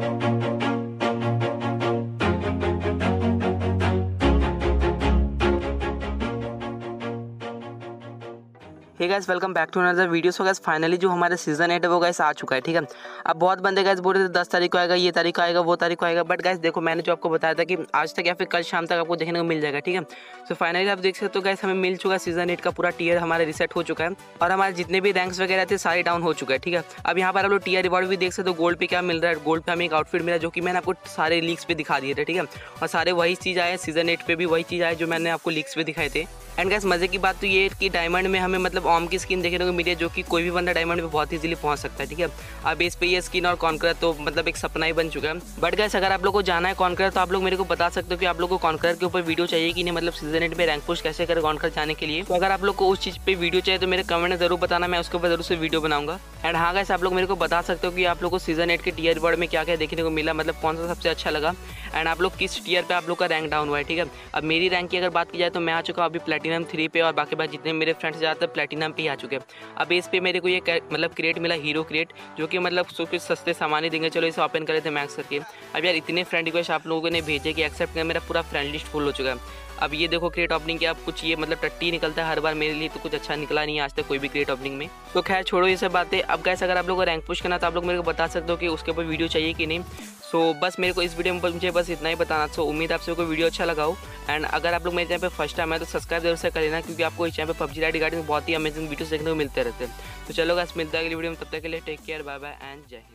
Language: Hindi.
Hey guys, welcome back to another video. So guys, finally जो हमारा सीजन 8 है वो गाइस आ चुका है। ठीक है, अब बहुत बंदे गाइस बोल रहे थे 10 तारीख को आएगा, ये तारीख को आएगा, वो तारीख को आएगा। बट गाइस देखो, मैंने जो आपको बताया था कि आज तक या फिर कल शाम तक आपको देखने को मिल जाएगा। ठीक है, सो फाइनली आप देख सकते हो गाइस, हमें मिल चुका है सीजन 8 का पूरा टीयर हमारा रिसेट हो चुका है और हमारे जितने भी रैंक्स वगैरह थे सारे डाउन हो चुके हैं। ठीक है, अब यहाँ पर आप लोग टीयर रिवॉर्ड भी देख सकते हो। गोल्ड पे क्या मिल रहा है, गोल्ड पे हमें एक आउटफिट मिला जो कि मैंने आपको सारे लीक्स पे दिखा दिए थे। ठीक है, और सारे वही चीज़ आए, सीजन 8 पे भी वही चीज़ आए जो मैंने आपको लीक्स पे दिखाए थे। एंड गाइस मजे की बात तो ये है कि डायमंड में हमें मतलब ओम की स्किन देखने को मिली है, जो कि कोई भी बंदा डायमंड पे बहुत इजीली पहुंच सकता है। ठीक है, अब इस पे ये स्किन और कॉन्करर तो मतलब एक सपना ही बन चुका है। बट गाइस अगर आप लोग को जाना है कॉन्करर तो आप लोग मेरे को बता सकते हो कि आप लोग को कॉन्करर के ऊपर वीडियो चाहिए कि नहीं, मतलब सीजन 8 में रैंक पुश कैसे करें कॉन्करर जाने के लिए। तो अगर आप लोग को उस चीज़ पे वीडियो चाहिए तो मेरे कमेंट में जरूर बताना, मैं उसके ऊपर जरूर से वीडियो बनाऊंगा। एंड हाँ गाइस, आप लोग मेरे को बता सकते हो कि आप लोग को सीजन 8 के टीयर रिवॉर्ड में क्या क्या देखने को मिला, मतलब कौन सा सबसे अच्छा लगा एंड आप लोग किस टीयर पे आप लोग का रैंक डाउन हुआ है। ठीक है, अब मेरी रैंक की अगर बात की जाए तो मैं आ चुका हूँ अभी प्लेटिनम 3 पे और बाकी बात जितने मेरे फ्रेंड्स ज़्यादातर प्लेटिनम पे ही आ चुके हैं। अब इस पे मेरे को ये मतलब क्रिएट मिला, हीरो क्रिएट, जो कि मतलब कुछ सस्ते सामान ही देंगे। चलो इसे ओपन करे थे मैक्स करके। अब यार इतने फ्रेंड रिक्वेस्ट आप लोगों ने भेजे कि एक्सेप्ट कर, मेरा पूरा फ्रेंड लिस्ट फुल हो चुका है। अब ये देखो क्रिएट ओपनिंग के अब कुछ ये मतलब टट्टी निकलता है हर बार, मेरे लिए तो कुछ अच्छा निकला नहीं आज तक कोई भी क्रिएट ओपनिंग में। तो खैर छोड़ो ये सब बातें। अब गाइस अगर आप लोगों को रैंक पुश करना तो आप लोग मेरे को बता सकते हो कि उसके ऊपर वीडियो चाहिए कि नहीं। सो बस मेरे को इस वीडियो में मुझे बस इतना ही बताना। सो उम्मीद है आप सबको वीडियो अच्छा लगा हो। एंड अगर आप लोग मेरे चैनल पे फर्स्ट टाइम है तो सब्सक्राइब जरूर से कर लेना, क्योंकि आपको इस चैनल पे पबजी राइड रिगार्डिंग बहुत ही अमेजिंग वीडियोस देखने को मिलते रहते हैं। तो चलो गाइस, मिलता है अगली वीडियो में, तब तक के लिए take care, bye bye and जय हिंद।